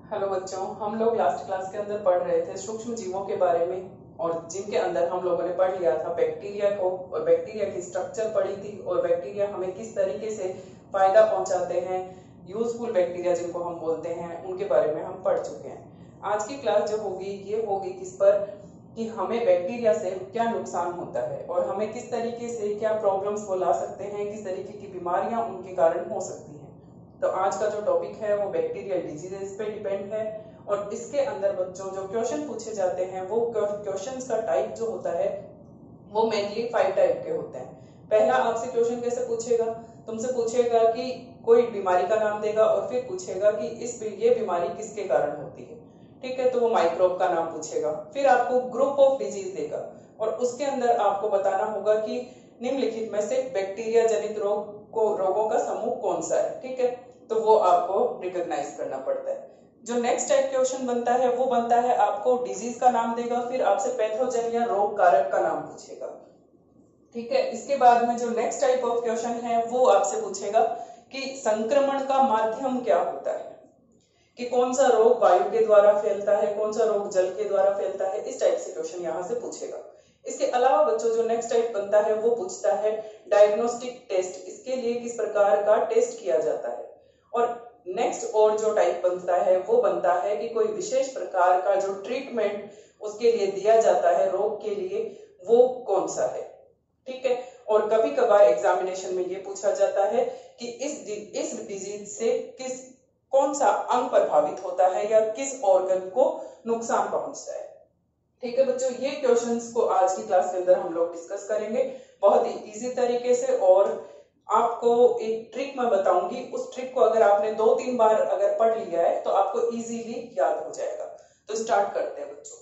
Hello बच्चों, हम लोग लास्ट क्लास के अंदर पढ़ रहे थे सूक्ष्म जीवों के बारे में और जिनके अंदर हम लोगों ने पढ़ लिया था बैक्टीरिया को और बैक्टीरिया की स्ट्रक्चर पढ़ी थी और बैक्टीरिया हमें किस तरीके से फायदा पहुंचाते हैं। यूजफुल बैक्टीरिया जिनको हम बोलते हैं उनके बारे में हम पढ़ चुके हैं। आज की क्लास जो होगी ये होगी किस पर कि हमें बैक्टीरिया से क्या नुकसान होता है और हमें किस तरीके से क्या प्रॉब्लम्स वो ला सकते हैं, किस तरीके की बीमारियां उनके कारण हो सकती हैं। तो आज का जो टॉपिक है वो बैक्टीरियल डिजीजेस पे डिपेंड है और इसके अंदर बच्चों जो क्वेश्चन पूछे जाते हैं वो क्वेश्चंस का टाइप जो होता है वो मेनली 5 टाइप के होते हैं। पहला आपसे क्वेश्चन कैसे पूछेगा, तुमसे पूछेगा कि कोई बीमारी का नाम देगा और फिर पूछेगा कि ये बीमारी किसके कारण होती है। ठीक है, तो वो माइक्रोब का नाम पूछेगा। फिर आपको ग्रुप ऑफ डिजीज देगा और उसके अंदर आपको बताना होगा कि निम्नलिखित में से बैक्टीरिया जनित रोगों का समूह कौन सा है। ठीक है, तो वो आपको रिकॉग्नाइज करना पड़ता है। जो नेक्स्ट टाइप क्वेश्चन बनता है वो बनता है आपको डिजीज का नाम देगा, फिर आपसे पैथोजन या रोग कारक का नाम पूछेगा। ठीक है, इसके बाद में जो नेक्स्ट टाइप ऑफ क्वेश्चन है वो आपसे पूछेगा कि संक्रमण का माध्यम क्या होता है, कि कौन सा रोग वायु के द्वारा फैलता है, कौन सा रोग जल के द्वारा फैलता है। इस टाइप से क्वेश्चन यहाँ से पूछेगा। इसके अलावा बच्चों जो नेक्स्ट टाइप बनता है वो पूछता है डायग्नोस्टिक टेस्ट, इसके लिए किस प्रकार का टेस्ट किया जाता है। और नेक्स्ट और जो टाइप बनता है वो बनता है कि कोई विशेष प्रकार का जो ट्रीटमेंट उसके लिए दिया जाता है रोग के लिए वो कौन सा है। ठीक है, और कभी कभार एग्जामिनेशन में ये पूछा जाता है कि इस डिजीज से कौन सा अंग प्रभावित होता है या किस ऑर्गन को नुकसान पहुंचता है। ठीक है बच्चों, ये क्वेश्चंस को आज की क्लास के अंदर हम लोग डिस्कस करेंगे बहुत ही इजी तरीके से। और आपको एक ट्रिक मैं बताऊंगी, उस ट्रिक को अगर आपने 2-3 बार अगर पढ़ लिया है तो आपको इजीली याद हो जाएगा। तो स्टार्ट करते हैं बच्चों।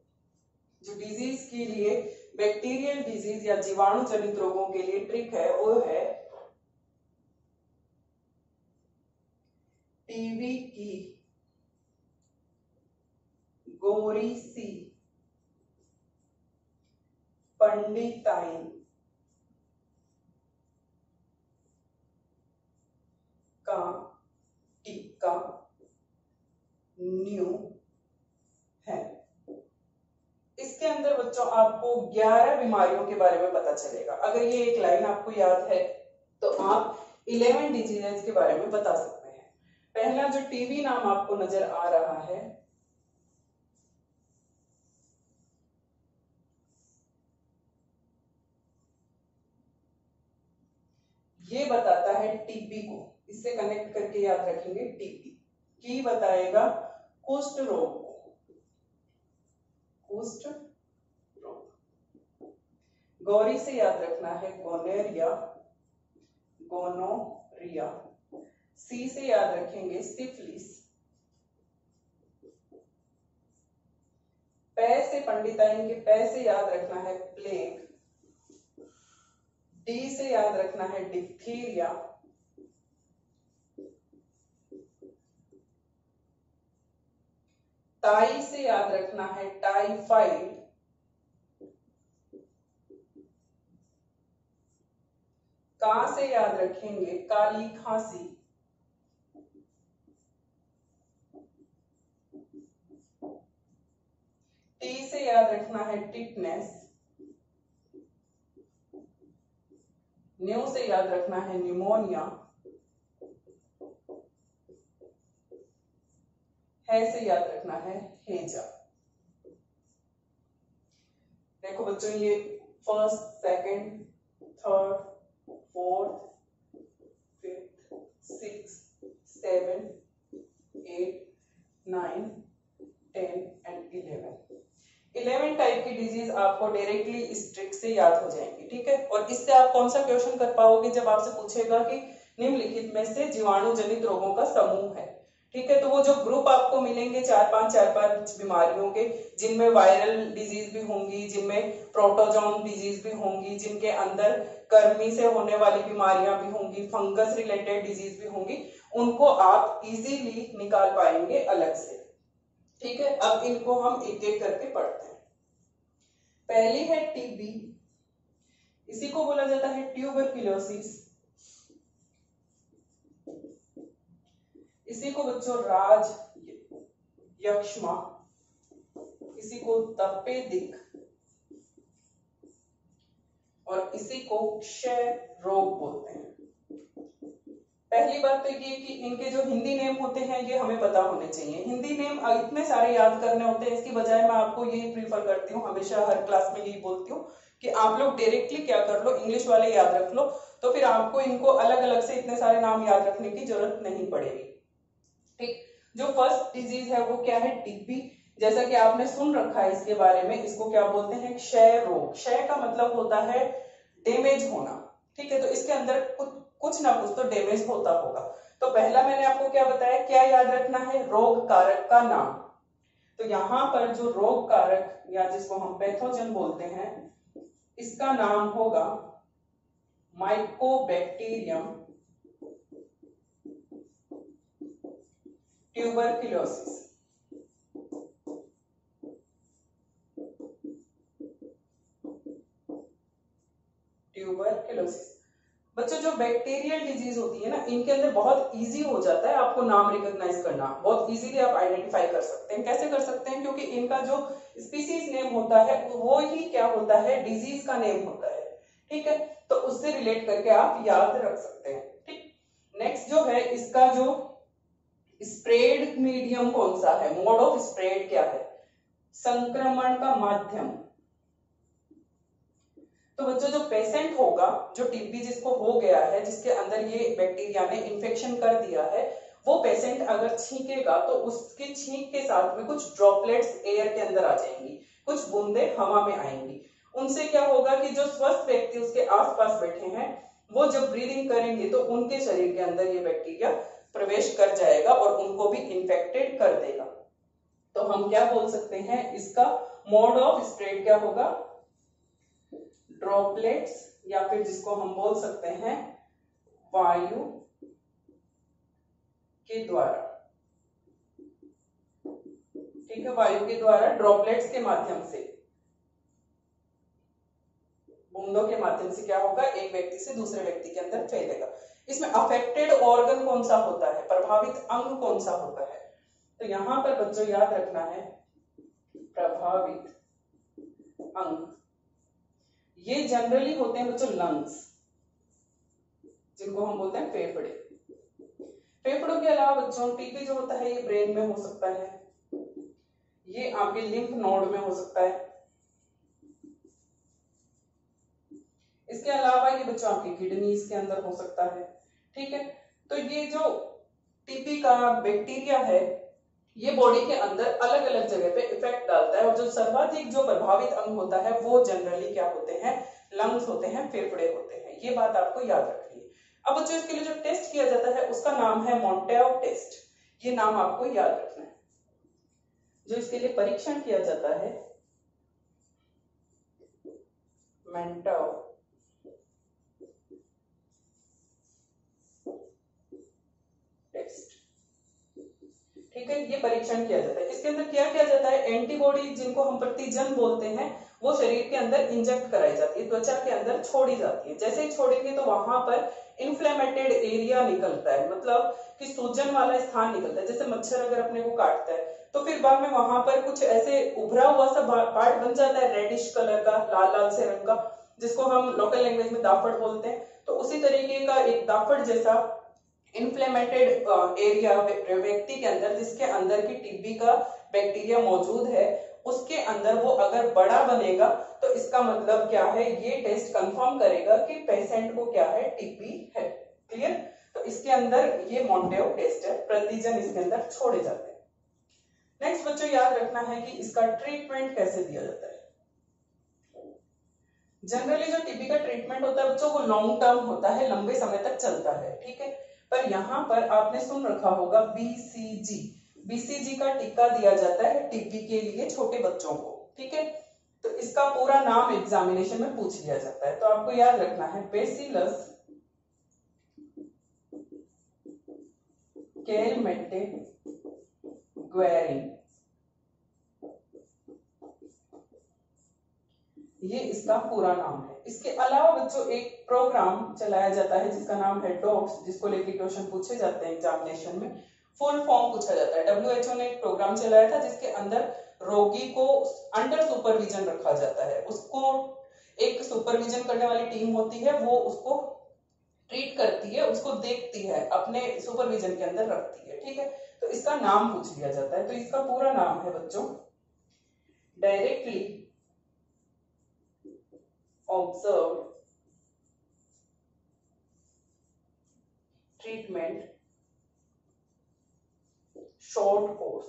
जो डिजीज के लिए बैक्टीरियल डिजीज या जीवाणु जनित रोगों के लिए ट्रिक है वो है टीबी की गोरी सी पंडिताइन का टीका न्यू है। इसके अंदर बच्चों आपको 11 बीमारियों के बारे में पता चलेगा। अगर ये एक लाइन आपको याद है तो आप 11 डिजीजेस के बारे में बता सकते हैं। पहला जो टीबी नाम आपको नजर आ रहा है ये बताता है टीबी को, इससे कनेक्ट करके याद रखेंगे। टीबी की बताएगा कुष्ठ रोग को, कुष्ठ रोग। गौरी से याद रखना है गोनेरिया, गोनोरिया। सी से याद रखेंगे सिफिलिस। पै से पंडिताइन के पै से याद रखना है प्लेग। डी से याद रखना है डिप्थीरिया। टाई से याद रखना है टाइफाइड। का से याद रखेंगे काली खांसी। टी से याद रखना है टिटनेस। न्यू से याद रखना है न्यूमोनिया। है से याद रखना है हेजा। देखो बच्चों, ये first, second, third, fourth, fifth, 6, 7, 8, 9, 10 and 11 type की डिजीज आपको डायरेक्टली इस ट्रिक से याद हो जाएंगी। ठीक है, और इससे आप कौन सा क्वेश्चन कर पाओगे जब आपसे पूछेगा कि निम्नलिखित में से जीवाणु जनित रोगों का समूह है। ठीक है, तो वो जो ग्रुप आपको मिलेंगे 4-5 बीमारियों के, जिनमें वायरल डिजीज भी होंगी, जिनमें प्रोटोजोन डिजीज भी होंगी, जिनके अंदर कर्मी से होने वाली बीमारियां भी होंगी, फंगस रिलेटेड डिजीज भी होंगी, उनको आप इजीली निकाल पाएंगे अलग से। ठीक है, अब इनको हम एक एक करके पढ़ते हैं। पहली है टीबी, इसी को बोला जाता है ट्यूबरक्यूलोसिस। इसी को बच्चों यक्ष्मा, इसी को तपेदिक और इसी को क्षय रोग बोलते हैं। पहली बात तो ये कि इनके जो हिंदी नेम होते हैं ये हमें पता होने चाहिए। हिंदी नेम इतने सारे याद करने होते हैं, इसकी बजाय मैं आपको यही प्रीफर करती हूँ, हमेशा हर क्लास में यही बोलती हूँ कि आप लोग डायरेक्टली क्या कर लो, इंग्लिश वाले याद रख लो, तो फिर आपको इनको अलग अलग से इतने सारे नाम याद रखने की जरूरत नहीं पड़ेगी। ठीक, जो फर्स्ट डिजीज है वो क्या है, टीबी। जैसा कि आपने सुन रखा है इसके बारे में, इसको क्या बोलते हैं, क्षय रोग। क्षय का मतलब होता है डैमेज होना। ठीक है, तो इसके अंदर कुछ ना कुछ तो डैमेज होता होगा। तो पहला मैंने आपको क्या बताया, क्या याद रखना है, रोग कारक का नाम। तो यहां पर जो रोग कारक या जिसको हम पैथोजन बोलते हैं, इसका नाम होगा माइकोबैक्टीरियम ट्यूबरक्लोसिस। ट्यूबरक्लोसिस। बच्चों, जो बैक्टीरियल डिजीज होती है ना, इनके अंदर बहुत इजी हो जाता है आपको नाम रिकॉग्नाइज करना, बहुत इजीली आप आइडेंटिफाई कर सकते हैं। कैसे कर सकते हैं, क्योंकि इनका जो स्पीसीज नेम होता है वो ही क्या होता है, डिजीज का नेम होता है। ठीक है, तो उससे रिलेट करके आप याद रख सकते हैं। ठीक, नेक्स्ट जो है, इसका जो स्प्रेड मीडियम कौन सा है, मोड ऑफ स्प्रेड क्या है, संक्रमण का माध्यम। तो बच्चों, जो पेशेंट होगा, जो टीबी जिसको हो गया है, जिसके अंदर ये बैक्टीरिया ने इन्फेक्शन कर दिया है, वो पेशेंट अगर छींकेगा तो उसके छींक के साथ में कुछ ड्रॉपलेट्स एयर के अंदर आ जाएंगी, कुछ बूंदे हवा में आएंगी। उनसे क्या होगा कि जो स्वस्थ व्यक्ति उसके आसपास बैठे हैं, वो जब ब्रीदिंग करेंगे तो उनके शरीर के अंदर ये बैक्टीरिया प्रवेश कर जाएगा और उनको भी इन्फेक्टेड कर देगा। तो हम क्या बोल सकते हैं, इसका मोड ऑफ स्प्रेड क्या होगा, ड्रॉपलेट्स, या फिर जिसको हम बोल सकते हैं वायु के द्वारा। ठीक है, वायु के द्वारा, ड्रॉपलेट्स के माध्यम से, बूंदों के माध्यम से क्या होगा, एक व्यक्ति से दूसरे व्यक्ति के अंदर फैलेगा। इसमें अफेक्टेड ऑर्गन कौन सा होता है, प्रभावित अंग कौन सा होता है, तो यहां पर बच्चों याद रखना है प्रभावित अंग। ये जनरली होते हैं बच्चों लंग्स, जिनको हम बोलते हैं फेफड़े। फेफड़ों के अलावा बच्चों टीबी जो होता है ये ब्रेन में हो सकता है, ये आपके लिम्फ नोड में हो सकता है, इसके अलावा ये बच्चों आपकी किडनीज के अंदर हो सकता है। ठीक है, तो ये जो टीबी का बैक्टीरिया है ये बॉडी के अंदर अलग अलग जगह पे इफेक्ट डालता है, और जो सर्वाधिक जो प्रभावित अंग होता है वो जनरली क्या होते हैं, लंग्स होते हैं, फेफड़े होते हैं। ये बात आपको याद रखनी है। अब बच्चों, इसके लिए जो टेस्ट किया जाता है उसका नाम है मोंटेव टेस्ट। ये नाम आपको याद रखना है। जो इसके लिए परीक्षण किया जाता है, मोंटेव टेस्ट। ठीक है, ये परीक्षण किया जाता है। इसके अंदर क्या किया जाता है, एंटीबॉडी जिनको हम प्रतिजन बोलते हैं वो शरीर के अंदर इंजेक्ट कराई जाती है, त्वचा के अंदर छोड़ी जाती है। जैसे ही छोड़ेंगे तो वहां पर इन्फ्लेमेटेड एरिया निकलता है, मतलब कि सूजन वाला स्थान निकलता है। जैसे मच्छर अगर अपने को काटता है तो फिर बाद में वहां पर कुछ ऐसे उभरा हुआ सा पार्ट बन जाता है रेडिश कलर का, लाल लाल से रंग का, जिसको हम लोकल लैंग्वेज में दाफड़ बोलते हैं। तो उसी तरीके का एक दाफड़ जैसा इन्फ्लेमेटेड एरिया व्यक्ति के अंदर, जिसके अंदर की टीबी का बैक्टीरिया मौजूद है, उसके अंदर वो अगर बड़ा बनेगा तो इसका मतलब क्या है, ये टेस्ट कंफर्म करेगा कि पेशेंट को क्या है, टीबी है। क्लियर? तो इसके अंदर ये मोंटेव टेस्ट है, प्रतिजन इसके अंदर छोड़े जाते हैं। नेक्स्ट बच्चों याद रखना है कि इसका ट्रीटमेंट कैसे दिया जाता है। जनरली जो टीबी का ट्रीटमेंट होता है बच्चों वो लॉन्ग टर्म होता है, लंबे समय तक चलता है। ठीक है, पर यहाँ पर आपने सुन रखा होगा बीसीजी। बीसीजी का टीका दिया जाता है टीबी के लिए छोटे बच्चों को। ठीक है, तो इसका पूरा नाम एग्जामिनेशन में पूछ लिया जाता है, तो आपको याद रखना है बेसिलस कैलमेटे-ग्वेरिन, ये इसका पूरा नाम है। इसके अलावा बच्चों एक प्रोग्राम चलाया जाता है जिसका नाम है डॉक्स, जिसको लेके क्वेश्चन पूछे जाते हैं एग्जामिनेशन में। फुल फॉर्म पूछा जाता है। WHO ने एक प्रोग्राम चलाया था जिसके अंदर रोगी को अंडर सुपरविजन रखा जाता है, उसको एक सुपरविजन करने वाली टीम होती है, वो उसको ट्रीट करती है, उसको देखती है, अपने सुपरविजन के अंदर रखती है, ठीक है। तो इसका नाम पूछ लिया जाता है। तो इसका पूरा नाम है बच्चों directly observed treatment short course.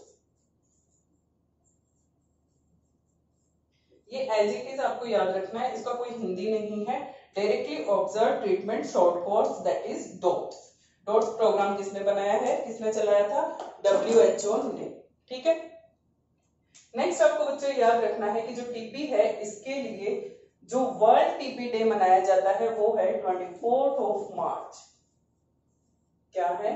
ये एज इट इज आपको याद रखना है, इसका कोई हिंदी नहीं है। Directly observed treatment short course, that is DOTS. DOTS programme किसने बनाया है, किसने चलाया था, WHO ने, ठीक है। नेक्स्ट आपको बच्चों याद रखना है कि जो टीबी है, इसके लिए जो वर्ल्ड टीबी डे मनाया जाता है वो है 24 मार्च। क्या है,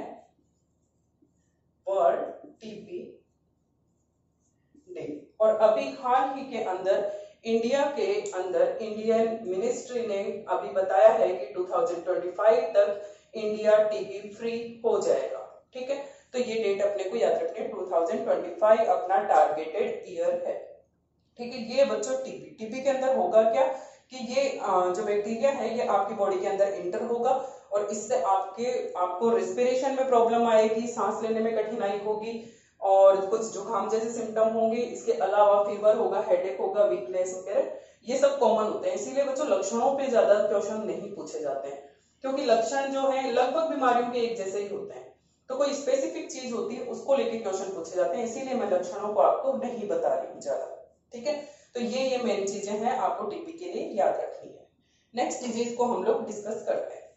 वर्ल्ड टीबी डे। और अभी हाल ही के अंदर इंडिया के अंदर इंडियन मिनिस्ट्री ने अभी बताया है कि 2025 तक इंडिया टीबी फ्री हो जाएगा, ठीक है। तो ये डेट अपने को याद रखनी है, 2025 अपना टारगेटेड ईयर है, ठीक है। ये बच्चों टीबी के अंदर होगा क्या कि ये जो बैक्टीरिया है ये आपकी बॉडी के अंदर इंटर होगा और इससे आपको रेस्पिरेशन में प्रॉब्लम आएगी, सांस लेने में कठिनाई होगी और कुछ जुकाम जैसे सिम्टम होंगे। इसके अलावा फीवर होगा, हेडेक होगा, वीकनेस वगैरह, ये सब कॉमन होते हैं। इसीलिए बच्चों लक्षणों पे ज्यादा क्वेश्चन नहीं पूछे जाते हैं, क्योंकि लक्षण जो है लगभग बीमारियों के एक जैसे ही होते हैं। तो कोई स्पेसिफिक चीज होती है उसको लेके क्वेश्चन पूछे जाते हैं, इसीलिए मैं लक्षणों को आपको नहीं बता रही हूँ ज्यादा, ठीक है। तो ये मेन चीजें हैं आपको टीबी के लिए याद रखनी है। नेक्स्ट डिजीज को हम लोग डिस्कस करते हैं।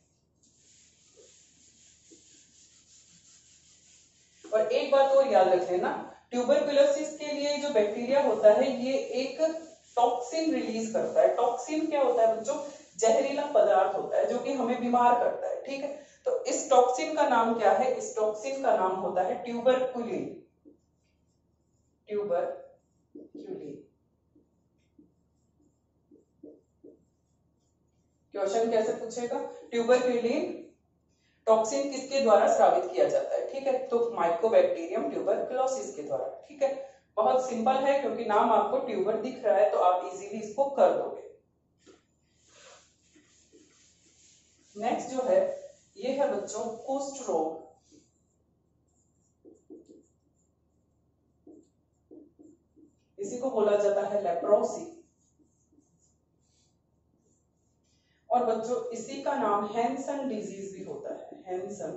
और एक बात और याद रख लेना, ट्यूबरकुलोसिस के लिए जो बैक्टीरिया होता है ये एक टॉक्सिन रिलीज करता है। टॉक्सिन क्या होता है बच्चों, जहरीला पदार्थ होता है जो कि हमें बीमार करता है, ठीक है। तो इस टॉक्सिन का नाम क्या है, इस टॉक्सिन का नाम होता है ट्यूबरकुलिन। ट्यूबरकुलिन। क्वेश्चन कैसे पूछेगा, ट्यूबरकुलिन टॉक्सिन किसके द्वारा स्रावित किया जाता है, ठीक है। तो माइकोबैक्टीरियम ट्यूबरकुलोसिस के द्वारा, ठीक है। बहुत सिंपल है क्योंकि नाम आपको ट्यूबर दिख रहा है तो आप इजीली इसको कर दोगे। नेक्स्ट जो है ये है बच्चों कुष्ठ रोग। इसी को बोला जाता है लेप्रोसी। और बच्चों इसी का नाम हैंसन डिजीज भी होता है, हैंसन।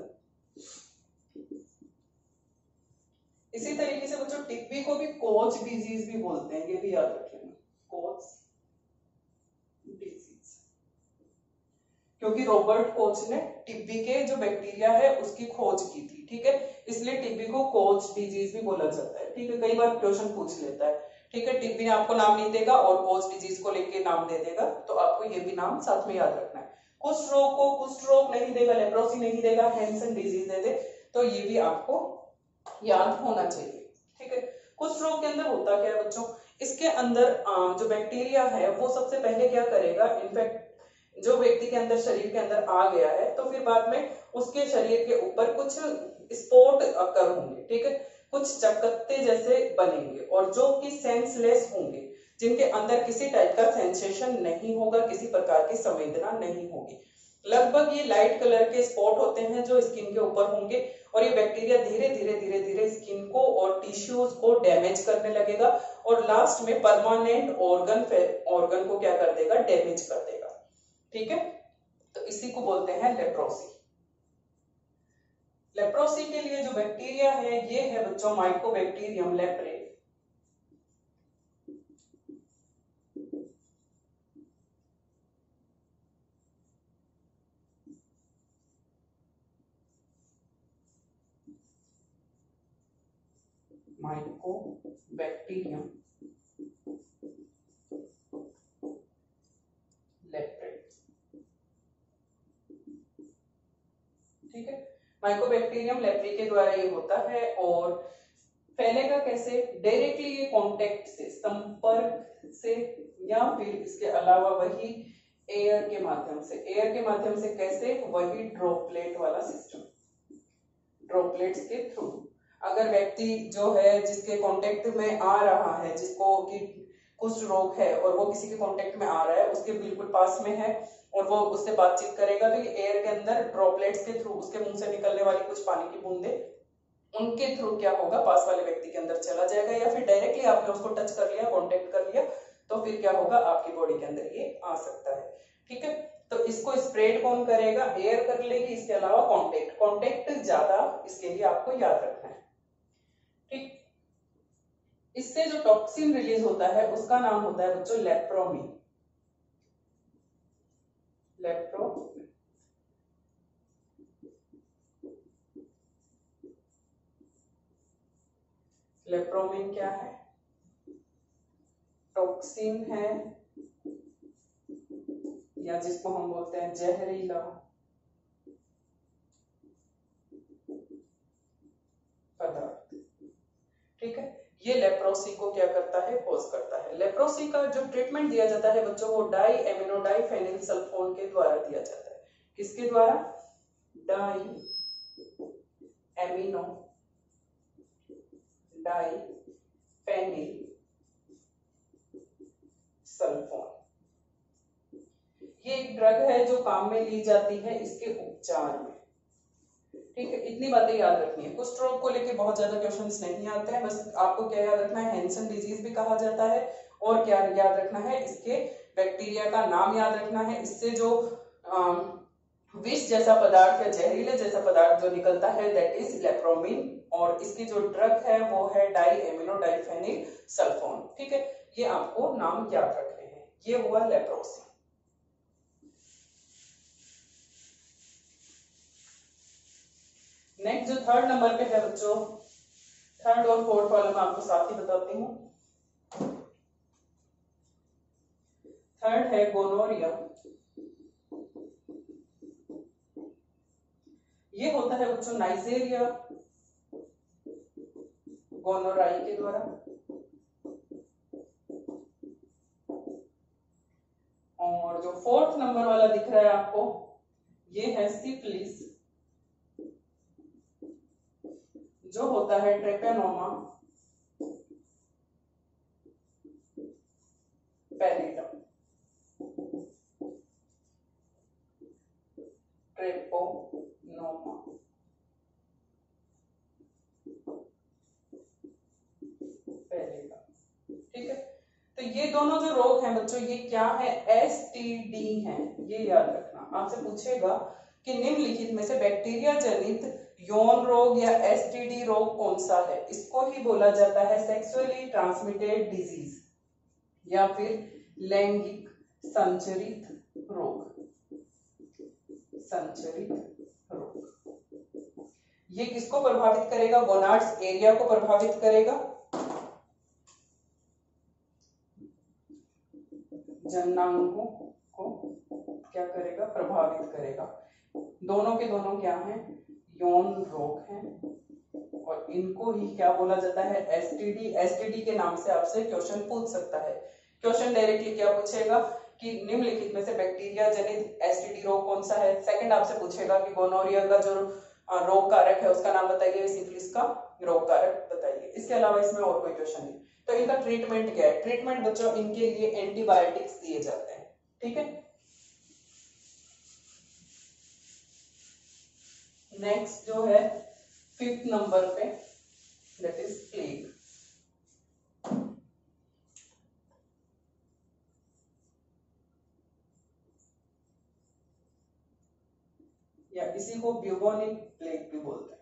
इसी तरीके से बच्चों टीबी को भी कोच डिजीज भी बोलते हैं, ये भी याद रखेंगे, कोच डिजीज, क्योंकि रॉबर्ट कोच ने टीबी के जो बैक्टीरिया है उसकी खोज की थी, ठीक है। इसलिए टीबी को कोच डिजीज भी बोला जाता है, ठीक है। कई बार क्वेश्चन पूछ लेता है, ठीक है। टीबी आपको नाम नहीं देगा और कोच डिजीज को लेके नाम दे देगा, तो आपको ये भी नाम साथ में याद रखना है। कुष्ठ रोग को कुष्ठ रोग नहीं देगा, लेप्रोसी नहीं देगा, हैंसन डिजीज दे दे, तो ये भी आपको याद होना चाहिए, ठीक है। कुष्ठ रोग के अंदर होता क्या है बच्चों, इसके अंदर जो बैक्टीरिया है वो सबसे पहले क्या करेगा, इनफेक्ट जो व्यक्ति के अंदर शरीर के अंदर आ गया है तो फिर बाद में उसके शरीर के ऊपर कुछ स्पॉट अकर होंगे, ठीक है, कुछ चकत्ते जैसे बनेंगे और जो कि सेंसलेस होंगे, जिनके अंदर किसी टाइप का सेंसेशन नहीं होगा, किसी प्रकार की संवेदना नहीं होगी। लगभग ये लाइट कलर के स्पॉट होते हैं जो स्किन के ऊपर होंगे और ये बैक्टीरिया धीरे धीरे स्किन को और टिश्यूज को डैमेज करने लगेगा और लास्ट में परमानेंट ऑर्गन को क्या कर देगा, डैमेज कर देगा, ठीक है। तो इसी को बोलते हैं लेप्रोसी। लेप्रोसी के लिए जो बैक्टीरिया है ये है बच्चों माइकोबैक्टीरियम लेप्रे। माइकोबैक्टीरियम लेप्रे, ठीक है। माइकोबैक्टीरियम लेप्रे के द्वारा ये होता है और फैलेगा कैसे, डायरेक्टली ये कांटेक्ट से, संपर्क से, या फिर इसके अलावा वही एयर के माध्यम से। एयर के माध्यम से कैसे, वही ड्रॉपलेट वाला सिस्टम, ड्रॉपलेट्स के थ्रू। अगर व्यक्ति जो है जिसके कांटेक्ट में आ रहा है, जिसको कि कुष्ठ रोग है और वो किसी के कांटेक्ट में आ रहा है, उसके बिल्कुल पास में है और वो उससे बातचीत करेगा, तो ये एयर के अंदर ड्रॉपलेट्स के थ्रू, उसके मुंह से निकलने वाली कुछ पानी की बूंदे, उनके थ्रू क्या होगा, पास वाले व्यक्ति के अंदर चला जाएगा। या फिर डायरेक्टली आपने उसको टच कर लिया, कांटेक्ट कर लिया, तो फिर क्या होगा, आपकी बॉडी के अंदर ये आ सकता है। ठीक है, तो इसको स्प्रेड कौन करेगा, एयर कर लेगी। इसके अलावा कांटेक्ट ज्यादा, इसके लिए आपको याद रखना है। ठीक, इससे जो टॉक्सिन रिलीज होता है उसका नाम होता है बच्चों लेप्रोमिन। लेप्रोमिन क्या है, टॉक्सिन है, या जिसको हम बोलते हैं जहरीला पदार्थ। ठीक है, ये लेप्रोसी को क्या करता है, कॉज करता है। लेप्रोसी का जो ट्रीटमेंट दिया जाता है बच्चों, वो डाई एमिनो डाइफेनिल सल्फोन के द्वारा दिया जाता है। किसके द्वारा, डाई एमिनो डाइफेनिल सल्फोन। ये एक ड्रग है जो काम में ली जाती है इसके उपचार में। ठीक है, इतनी बातें याद रखनी है। कुष्ठ रोग को लेके बहुत ज्यादा क्वेश्चंस नहीं आते हैं, बस आपको क्या याद रखना है, हैंसन डिजीज भी कहा जाता है। और क्या याद रखना है, इसके बैक्टीरिया का नाम याद रखना है। इससे जो विष जैसा पदार्थ या जहरीले जैसा पदार्थ जो निकलता है, दैट इज लेप्रोमिन। और इसकी जो ड्रग है वो है डाई एमिनो डाइफेनिल सल्फोन। ठीक है, ये आपको नाम याद रखने हैं। ये हुआ लेप्रोसी। नेक्स्ट जो थर्ड नंबर पे है बच्चों, थर्ड और फोर्थ वाला मैं आपको साथ ही बताती हूँ। थर्ड है गोनोरिया। ये होता है बच्चों नाइजेरिया गोनोराई के द्वारा। और जो फोर्थ नंबर वाला दिख रहा है आपको, ये है सिफिलिस, जो होता है ट्रेपेनोमा पैलिडम। ट्रेपोनोमा पैलिडम। ठीक है, तो ये दोनों जो रोग हैं बच्चों, ये क्या है, एसटीडी है। ये याद रखना, आपसे पूछेगा कि निम्नलिखित में से बैक्टीरिया जनित यौन रोग या एसटीडी रोग कौन सा है। इसको ही बोला जाता है सेक्सुअली ट्रांसमिटेड डिजीज या फिर लैंगिक संचरित रोग। संचरित रोग ये किसको प्रभावित करेगा, गोनाड्स एरिया को प्रभावित करेगा, जननांगों को क्या करेगा, प्रभावित करेगा। दोनों के दोनों क्या हैं, यौन रोग हैं। और इनको ही क्या बोला जाता है, एसटीडी। एसटीडी के नाम से आपसे क्वेश्चन पूछ सकता है। क्वेश्चन डायरेक्टली क्या पूछेगा कि निम्नलिखित में से बैक्टीरिया जनित एसटीडी रोग कौन सा है। सेकंड आपसे पूछेगा कि गोनोरिया का जो रोग कारक है उसका नाम बताइए, सिफिलिस का रोग कारक बताइए। इसके अलावा इसमें और कोई क्वेश्चन नहीं। तो इनका ट्रीटमेंट क्या है, ट्रीटमेंट बच्चों इनके लिए एंटीबायोटिक्स दिए जाते हैं। ठीक है, नेक्स्ट जो है फिफ्थ नंबर पे, दैट इज प्लेग। या इसी को ब्यूबोनिक प्लेग भी बोलते हैं।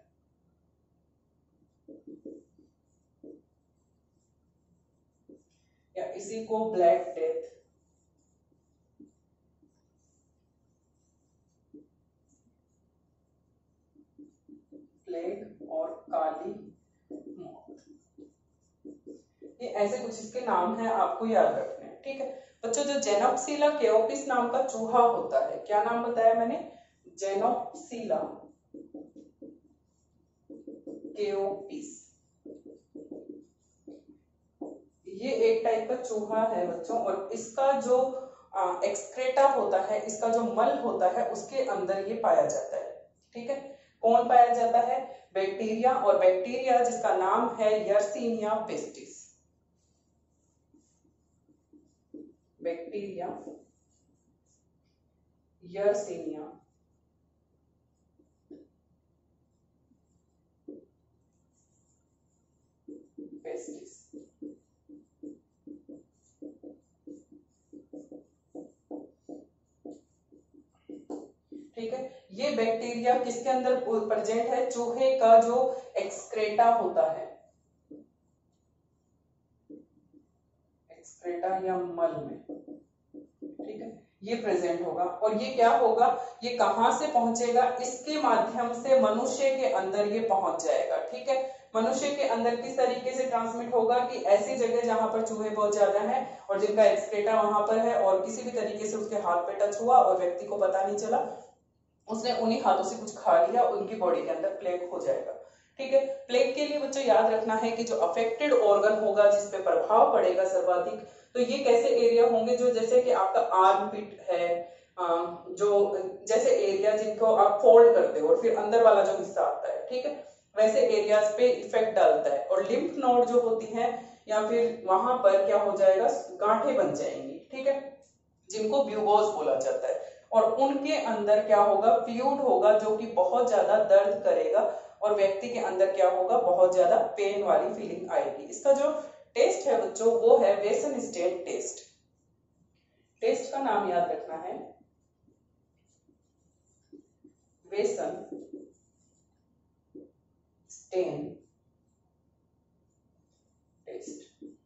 या इसी को ब्लैक डेथ, प्लेग और काली मौत, ये ऐसे कुछ इसके नाम हैं, आपको याद रखने हैं। ठीक है बच्चों, जो जेनोप्सिला केओपिस नाम का चूहा होता है, क्या नाम बताया मैंने, जेनोप्सिला केओपिस, ये एक टाइप का चूहा है बच्चों। और इसका जो एक्सक्रेटा होता है, इसका जो मल होता है, उसके अंदर ये पाया जाता है। ठीक है, कौन पाया जाता है, बैक्टीरिया, और बैक्टीरिया जिसका नाम है Yersinia pestis. Bacteria Yersinia pestis. ठीक है, ये बैक्टीरिया किसके अंदर प्रेजेंट है? चूहे का जो एक्सक्रेटा होता है, एक्सक्रेटा या मल में, ठीक है, ये प्रेजेंट होगा। और ये क्या होगा, ये कहां से पहुंचेगा? इसके माध्यम से मनुष्य के अंदर ये पहुंच जाएगा। ठीक है, मनुष्य के अंदर किस तरीके से ट्रांसमिट होगा कि ऐसी जगह जहां पर चूहे बहुत ज्यादा हैं और जिनका एक्सक्रेटा वहां पर है और किसी भी तरीके से उसके हाथ पे टच हुआ और व्यक्ति को पता नहीं चला, उसने उन्हीं हाथों से कुछ खा लिया, उनकी बॉडी के अंदर प्लेग हो जाएगा। ठीक है, प्लेग के लिए बच्चों याद रखना है कि जो अफेक्टेड ऑर्गन होगा, जिसपे प्रभाव पड़ेगा सर्वाधिक, तो ये कैसे एरिया होंगे? जो जैसे कि आपका आर्म पिट है, जो जैसे एरिया जिनको आप फोल्ड करते हो और फिर अंदर वाला जो हिस्सा आता है, ठीक है, वैसे एरियाज पे इफेक्ट डालता है। और लिम्फ नोड जो होती है या फिर वहां पर क्या हो जाएगा, गांठें बन जाएंगी। ठीक है, जिनको ब्यूगोज बोला जाता है, और उनके अंदर क्या होगा, फ्लूइड होगा जो कि बहुत ज्यादा दर्द करेगा और व्यक्ति के अंदर क्या होगा, बहुत ज्यादा पेन वाली फीलिंग आएगी। इसका जो टेस्ट है बच्चों वो है वेसनस्टेन टेस्ट। टेस्ट का नाम याद रखना है, वेसनस्टेन टेस्ट।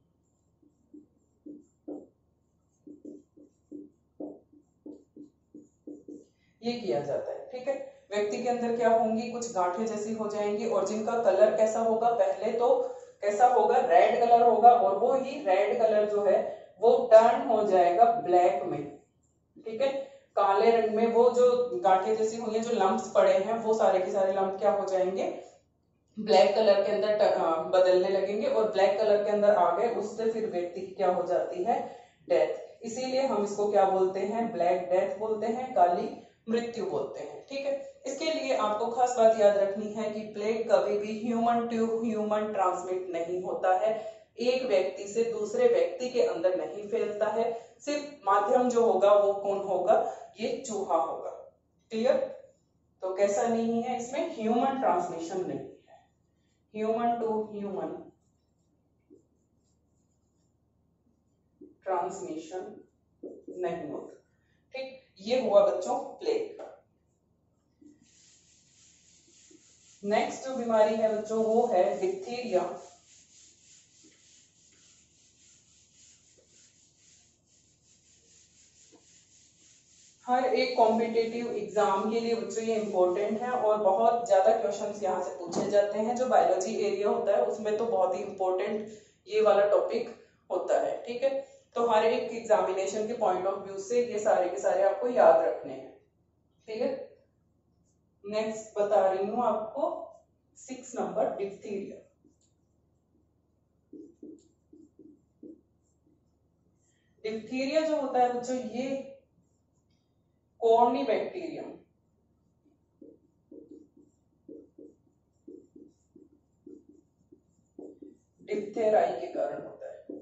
ये किया जाता है। ठीक है, व्यक्ति के अंदर क्या होंगी, कुछ गांठें जैसी हो जाएंगी और जिनका कलर कैसा होगा, पहले तो कैसा होगा, रेड कलर होगा, और वो ही रेड कलर जो है वो टर्न हो जाएगा ब्लैक में। ठीक है, काले रंग में वो जो गांठें जैसी हुई है, जो लंप्स पड़े हैं, वो सारे के सारे लंप क्या हो जाएंगे, ब्लैक कलर के अंदर बदलने लगेंगे, और ब्लैक कलर के अंदर आ गए, उससे फिर व्यक्ति की क्या हो जाती है, डेथ। इसीलिए हम इसको क्या बोलते हैं, ब्लैक डेथ बोलते हैं, काली मृत्यु बोलते हैं। ठीक है, इसके लिए आपको खास बात याद रखनी है कि प्लेग कभी भी ह्यूमन टू ह्यूमन ट्रांसमिट नहीं होता है, एक व्यक्ति से दूसरे व्यक्ति के अंदर नहीं फैलता है। सिर्फ माध्यम जो होगा वो कौन होगा, ये चूहा होगा। क्लियर? तो कैसा नहीं है, इसमें ह्यूमन ट्रांसमिशन नहीं है, ह्यूमन टू ह्यूमन ट्रांसमिशन नहीं होता। ठीक, ये हुआ बच्चों प्लेग। नेक्स्ट जो बीमारी है बच्चों वो है डिप्थीरिया। हर एक कॉम्पिटिटिव एग्जाम के लिए बच्चों ये इंपॉर्टेंट है और बहुत ज्यादा क्वेश्चंस यहाँ से पूछे जाते हैं। जो बायोलॉजी एरिया होता है उसमें तो बहुत ही इंपॉर्टेंट ये वाला टॉपिक होता है। ठीक है, तो हर एक एग्जामिनेशन के पॉइंट ऑफ व्यू से ये सारे के सारे आपको याद रखने हैं। ठीक है, नेक्स्ट बता रही हूं आपको 6 नंबर डिप्थीरिया। डिप्थीरिया जो होता है बच्चों ये कॉर्निबैक्टीरियम डिप्थेराई के कारण होता है।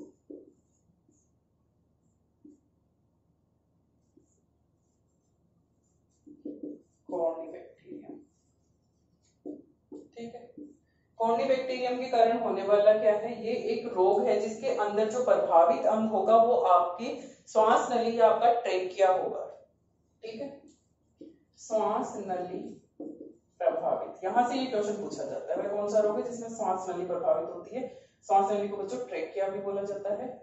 कॉर्निबैक्टीरियम, ठीक है, कॉर्निबैक्टीरियम के कारण होने वाला क्या है, ये एक रोग है जिसके अंदर जो प्रभावित अंग होगा वो आपकी श्वास नली या आपका ट्रेकिया होगा। ठीक है, श्वास नली प्रभावित, यहां से ये क्वेश्चन पूछा जाता है, वह कौन सा रोग है जिसमें श्वास नली प्रभावित होती है। श्वास नली को बच्चों ट्रेकिया भी बोला जाता है।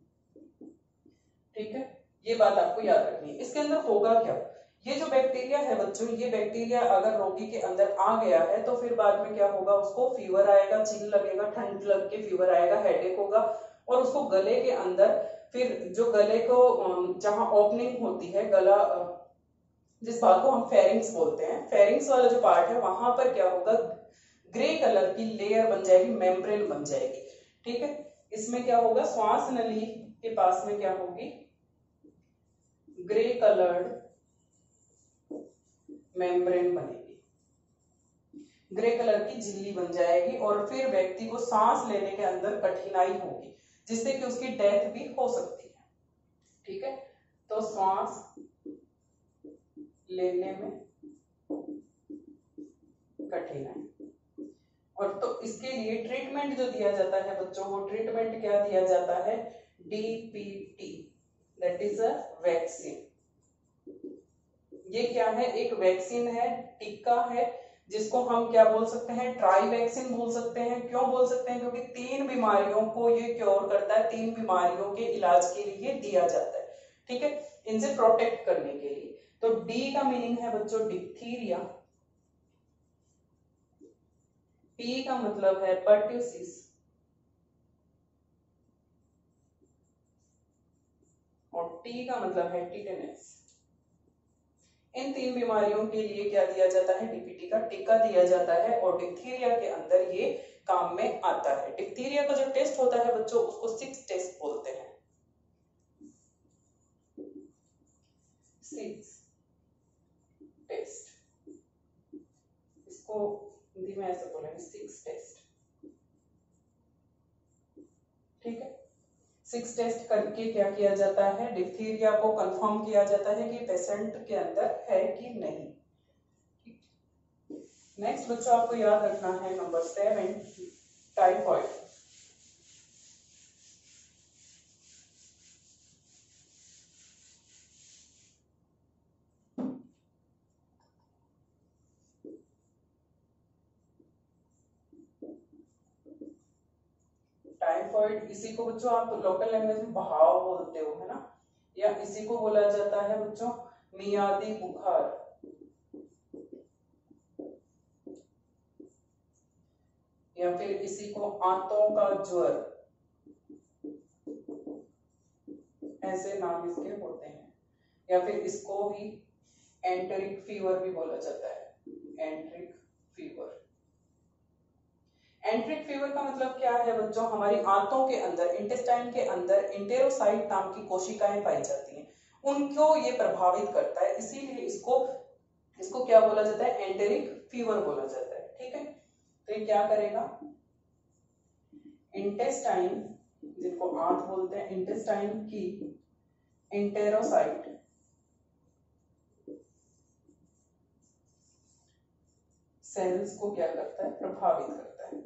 ठीक है, ये बात आपको याद रखनी है। इसके अंदर होगा क्या, ये जो बैक्टीरिया है बच्चों, ये बैक्टीरिया अगर रोगी के अंदर आ गया है तो फिर बाद में क्या होगा, उसको फीवर आएगा, चिल लगेगा, ठंड लग के फीवर आएगा, हेडेक होगा, और उसको गले के अंदर, फिर जो गले को जहां ओपनिंग होती है, गला जिस भाग को हम फेरिंग्स बोलते हैं, फेरिंग्स वाला जो पार्ट है वहां पर क्या होगा, ग्रे कलर की लेयर बन जाएगी, मेम्ब्रेन बन जाएगी। ठीक है, इसमें क्या होगा, श्वास नली के पास में क्या होगी, ग्रे कलर्ड मेम्ब्रेन बनेगी। ग्रे कलर की झिल्ली बन जाएगी और फिर व्यक्ति को सांस लेने के अंदर कठिनाई होगी, जिससे कि उसकी डेथ भी हो सकती है। ठीक है, तो सांस लेने में कठिनाई, और तो इसके लिए ट्रीटमेंट जो दिया जाता है बच्चों, वो ट्रीटमेंट क्या दिया जाता है, DPT, that is a vaccine. ये क्या है, एक वैक्सीन है, टीका है, जिसको हम क्या बोल सकते हैं, ट्राई वैक्सीन बोल सकते हैं। क्यों बोल सकते हैं, क्योंकि 3 बीमारियों को ये क्योर करता है, 3 बीमारियों के इलाज के लिए दिया जाता है। ठीक है, इनसे प्रोटेक्ट करने के लिए। तो डी का मीनिंग है बच्चों डिप्थीरिया, पी का मतलब है पर्ट्यूसिस, और टी का मतलब है टिटेनस। इन 3 बीमारियों के लिए क्या दिया जाता है, डीपीटी का टीका दिया जाता है, और डिप्थीरिया के अंदर ये काम में आता है। डिप्थीरिया का जो टेस्ट होता है बच्चों, उसको 6 टेस्ट बोलते हैं, 6 टेस्ट, इसको हिंदी में ऐसे बोलेंगे 6 टेस्ट। ठीक है, 6 टेस्ट करके क्या किया जाता है, डिप्थीरिया को कंफर्म किया जाता है कि पेशेंट के अंदर है कि नहीं। नेक्स्ट बच्चों आपको याद रखना है नंबर 7, टाइफॉइड। टाइफॉइड, इसी को बच्चों आप लोकल लैंग्वेज में बहाव बोलते हो, है ना, या इसी को बोला जाता है बच्चों मियादी बुखार, या फिर इसी को आंतों का ज्वर, ऐसे नाम इसके होते हैं। या फिर इसको ही एंटेरिक फीवर भी बोला जाता है, एंटेरिक फीवर। एंटेरिक फीवर का मतलब क्या है बच्चों, हमारी आंतों के अंदर, इंटेस्टाइन के अंदर इंटेरोसाइट नाम की कोशिकाएं पाई जाती हैं, उनको ये प्रभावित करता है, इसीलिए इसको क्या बोला जाता है, एंटेरिक फीवर बोला जाता है। ठीक है, तो ये क्या करेगा, इंटेस्टाइन, जिनको आंत बोलते हैं, इंटेस्टाइन की इंटेरोसाइट सेल्स को क्या करता है, प्रभावित करता है,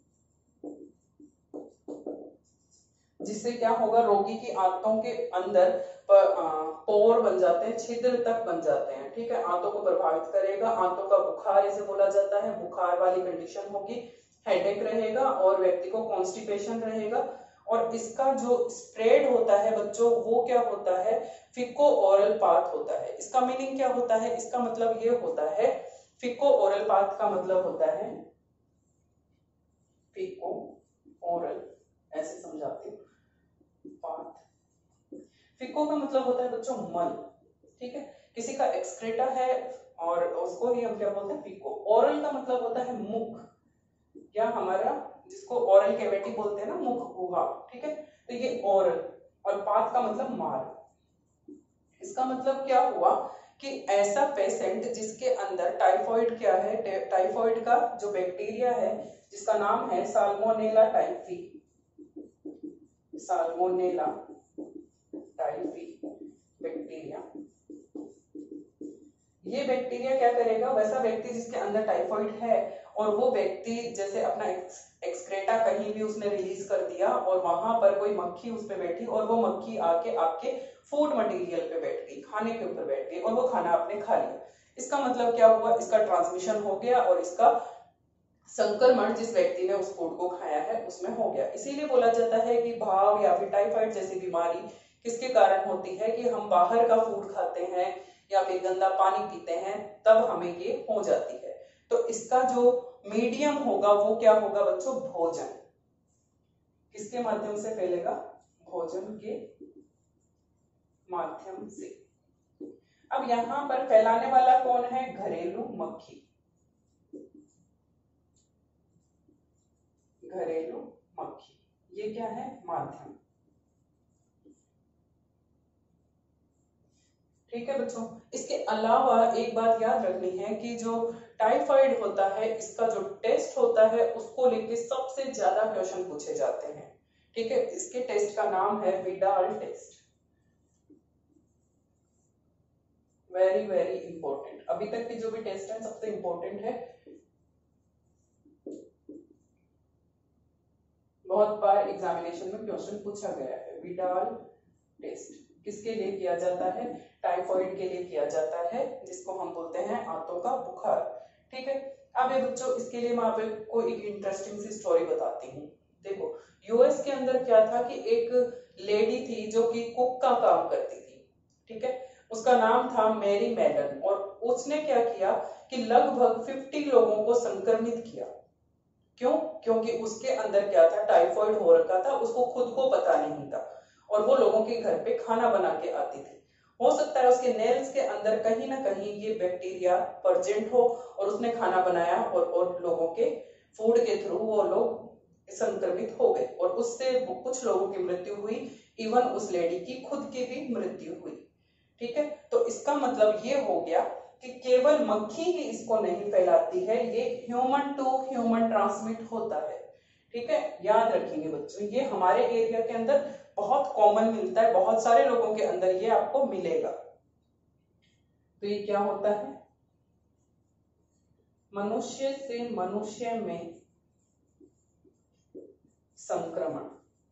जिससे क्या होगा, रोगी की आंतों के अंदर पोर बन जाते हैं, छिद्र तक बन जाते हैं। ठीक है, आंतों को प्रभावित करेगा, आंतों का बुखार इसे बोला जाता है, बुखार वाली कंडीशन होगी, हेडेक रहेगा और व्यक्ति को कॉन्स्टिपेशन रहेगा। और इसका जो स्प्रेड होता है बच्चों, वो क्या होता है, फिको ओरल पाथ होता है। इसका मीनिंग क्या होता है, इसका मतलब ये होता है, फिको ओरल पाथ का मतलब होता है, फिको ओरल, ऐसे समझाती हूँ, पाथ, फिको का मतलब होता है बच्चों मल। ठीक है, किसी का एक्सक्रेटा है और उसको ही हम क्या बोलते हैं, फिको। ओरल का मतलब होता है मुख, या हमारा जिसको ओरल कैविटी बोलते हैं ना, मुख गुहा। ठीक है, तो ये ओरल, और पाथ का मतलब मार। इसका मतलब क्या हुआ कि ऐसा पेशेंट जिसके अंदर टाइफॉइड क्या है, टाइफॉइड का जो बैक्टीरिया है जिसका नाम है Salmonella typhi, Salmonella typhi bacteria, ये बैक्टीरिया क्या करेगा, वैसा व्यक्ति जिसके अंदर टाइफॉइड है और वो व्यक्ति जैसे अपना एक्सक्रेटा कहीं भी उसने रिलीज कर दिया और वहां पर कोई मक्खी उस पर बैठी और वो मक्खी आके आपके फूड मटेरियल पे बैठ गई, खाने के ऊपर बैठ गई और वो खाना आपने खा लिया। इसका मतलब क्या हुआ, इसका ट्रांसमिशन हो गया और इसका संक्रमण जिस व्यक्ति ने उस फूड को खाया है उसमें हो गया। इसीलिए बोला जाता है कि भाव या फिर टाइफाइड जैसी बीमारी किसके कारण होती है, कि हम बाहर का फूड खाते हैं या फिर गंदा पानी पीते हैं, तब हमें ये हो जाती है। तो इसका जो मीडियम होगा वो क्या होगा बच्चों, भोजन। किसके माध्यम से फैलेगा, भोजन के माध्यम से। अब यहां पर फैलाने वाला कौन है, घरेलू मक्खी, घरेलू मक्खी, ये क्या है, माध्यम। ठीक है बच्चों, इसके अलावा एक बात याद रखनी है कि जो टाइफाइड होता है, इसका जो टेस्ट होता है उसको लेके सबसे ज्यादा क्वेश्चन पूछे जाते हैं, ठीक है। इसके टेस्ट का नाम है Widal test. Very very important, अभी तक की जो भी टेस्ट है सबसे इंपॉर्टेंट है। बहुत बार एग्जामिनेशन में क्वेश्चन पूछा गया है। विडाल टेस्ट किसके लिए किया जाता है? टाइफाइड के लिए किया जाता है, जिसको हम बोलते हैं आंतों का बुखार, ठीक है। अब ये बच्चों, इसके लिए मैं आपको एक इंटरेस्टिंग सी स्टोरी बताती हूँ। देखो, यूएस के अंदर क्या था कि एक लेडी थी जो कि कुक का काम करती थी, ठीक है। उसका नाम था मैरी मैलन, और उसने क्या किया कि लगभग 50 लोगों को संक्रमित किया। क्यों? क्योंकि उसके अंदर क्या था, टाइफाइड हो रखा था, उसको खुद को पता नहीं था, और वो लोगों के घर पे खाना बना के आती थी। हो सकता है उसके नेल्स के अंदर कहीं ना कहीं ये बैक्टीरिया प्रेजेंट हो, और उसने खाना बनाया और लोगों के फूड के थ्रू वो लोग संक्रमित हो गए, और उससे कुछ लोगों की मृत्यु हुई, इवन उस लेडी की खुद की भी मृत्यु हुई, ठीक है। तो इसका मतलब ये हो गया कि केवल मक्खी ही इसको नहीं फैलाती है, ये ह्यूमन टू ह्यूमन ट्रांसमिट होता है, ठीक है। याद रखेंगे बच्चों, ये हमारे एरिया के अंदर बहुत कॉमन मिलता है, बहुत सारे लोगों के अंदर ये आपको मिलेगा। तो ये क्या होता है? मनुष्य से मनुष्य में संक्रमण,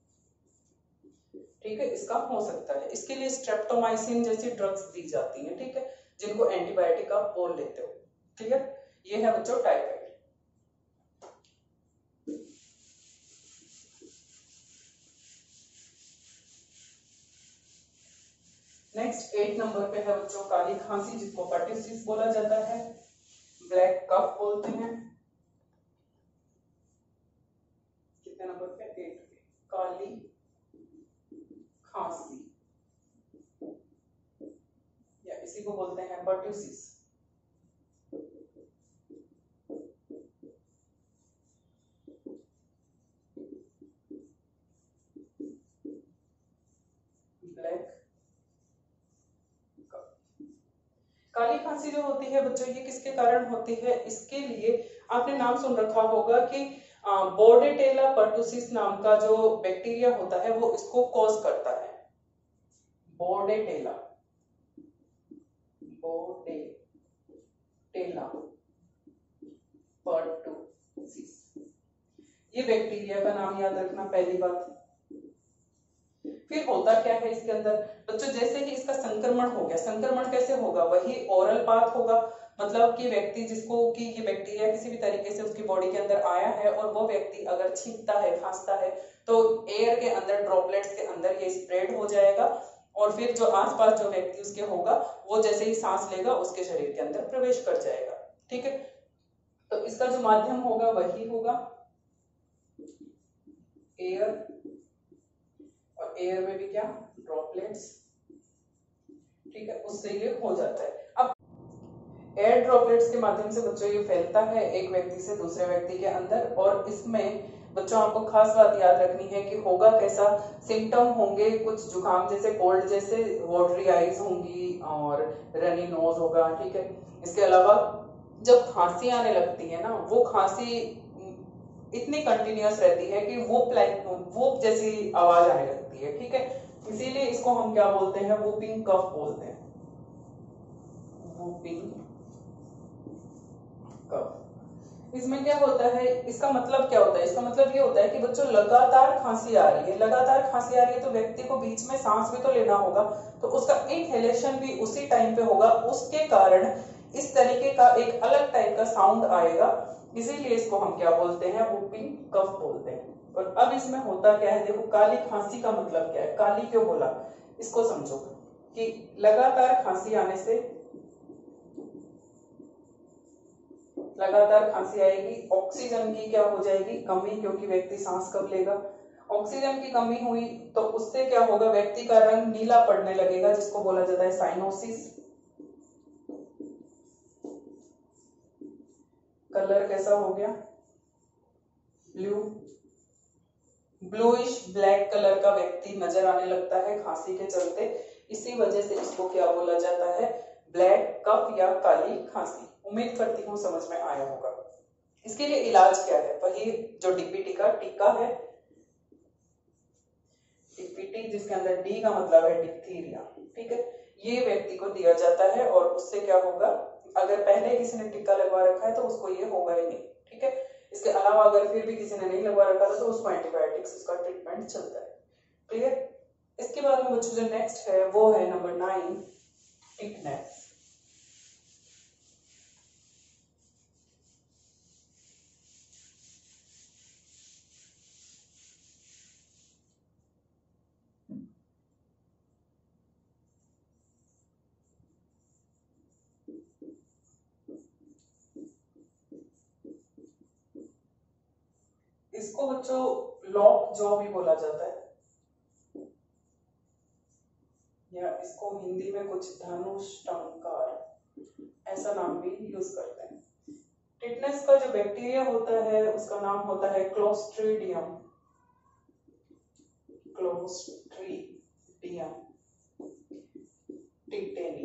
ठीक है, इसका हो सकता है। इसके लिए स्ट्रेप्टोमाइसिन जैसी ड्रग्स दी जाती हैं, ठीक है, जिनको एंटीबायोटिक आप बोल लेते हो, क्लियर। ये है बच्चों टाइफाइड। नेक्स्ट 8 नंबर पे है बच्चों काली खांसी, जिसको पर्ट्यूसिस बोला जाता है, ब्लैक कफ बोलते हैं। कितने नंबर पे? 8 पे। काली खांसी, या इसी को बोलते हैं पर्ट्यूसिस। ब्लैक कफ। काली खांसी जो होती है बच्चों, ये किसके कारण होती है? इसके लिए आपने नाम सुन रखा होगा कि बोर्डेटेला पर्टुसिस नाम का जो बैक्टीरिया होता है वो इसको कॉज करता है। बोर्डेटेला, बोर्डेटेला पर्टुसिस, ये बैक्टीरिया का नाम याद रखना पहली बात। फिर होता क्या है इसके अंदर बच्चों, जैसे ही इसका संक्रमण हो गया, संक्रमण कैसे होगा? वही ओरल पाथ होगा, मतलब कि व्यक्ति जिसको कि ये बैक्टीरिया किसी भी तरीके से उसकी बॉडी के अंदर आया है, और वो व्यक्ति अगर छींकता है, खांसता है, तो एयर के अंदर, ड्रॉपलेट्स के अंदर ये स्प्रेड हो जाएगा, और फिर जो आसपास जो व्यक्ति उसके होगा, वो जैसे ही सांस लेगा उसके शरीर के अंदर प्रवेश कर जाएगा, ठीक है। तो इसका जो माध्यम होगा वही होगा एयर, और एयर में भी क्या? ड्रॉपलेट्स, ठीक है, उससे ये हो जाता है। अब एयर ड्रॉपलेट्स के माध्यम से बच्चों ये फैलता है एक व्यक्ति से दूसरे व्यक्ति के अंदर, और इसमें बच्चों आपको खास बात याद रखनी है कि होगा कैसा? सिम्टम होंगे कुछ जुकाम जैसे, कोल्ड जैसे, वाटरी आईज होंगी और रनी नोज होगा, ठीक है। इसके अलावा जब खांसी आने लगती है ना, वो खांसी इतनी कंटिन्यूअस रहती है कि वो जैसी आवाज आने लगती है, ठीक है। इसीलिए इसको हम क्या बोलते हैं? वूपिंग कफ बोलते हैं, वूपिंग कफ। इसमें क्या होता है? इसका मतलब क्या होता है? इसका मतलब ये होता है कि बच्चों लगातार खांसी आ रही है, लगातार खांसी आ रही है, तो व्यक्ति को बीच में सांस भी तो लेना होगा, तो उसका इनहेलेशन भी उसी टाइम पे होगा, उसके कारण इस तरीके का एक अलग टाइप का साउंड आएगा, इसीलिए इसको हम क्या बोलते हैं? वूपिंग कफ बोलते हैं। और अब इसमें होता क्या है? देखो, काली खांसी का मतलब क्या है? काली क्यों बोला? इसको समझो कि लगातार खांसी आने से, लगातार खांसी आएगी, ऑक्सीजन की क्या हो जाएगी? कमी, क्योंकि व्यक्ति सांस कब लेगा? ऑक्सीजन की कमी हुई तो उससे क्या होगा? व्यक्ति का रंग नीला पड़ने लगेगा, जिसको बोला जाता है साइनोसिस। कलर कैसा हो गया? ब्लू, ब्लूइश ब्लैक कलर का व्यक्ति नजर आने लगता है खांसी के चलते, इसी वजह से इसको क्या बोला जाता है? ब्लैक कफ या काली खांसी। उम्मीद करती हूँ समझ में आया होगा। इसके लिए इलाज क्या है, वही जो डीपीटी का टीका है, डीपीटी जिसके अंदर डी का मतलब है डिप्थीरिया, ठीक है, ये व्यक्ति को दिया जाता है और उससे क्या होगा, अगर पहले किसी ने टीका लगवा रखा है तो उसको ये होगा ही नहीं, ठीक है। इसके अलावा अगर फिर भी किसी ने नहीं लगवा रखा था तो उसको एंटीबायोटिक्स उसका ट्रीटमेंट चलता है, क्लियर। इसके बाद में बच्चों जो नेक्स्ट है वो है नंबर 9 टिटनेस। इसको बच्चों लॉक जॉ भी बोला जाता है, या इसको हिंदी में कुछ धनुष टंकार ऐसा नाम भी यूज करते हैं। टिटनेस का जो बैक्टीरिया होता है उसका नाम होता है क्लोस्ट्रीडियम, क्लोस्ट्रीडियम टिटेनी।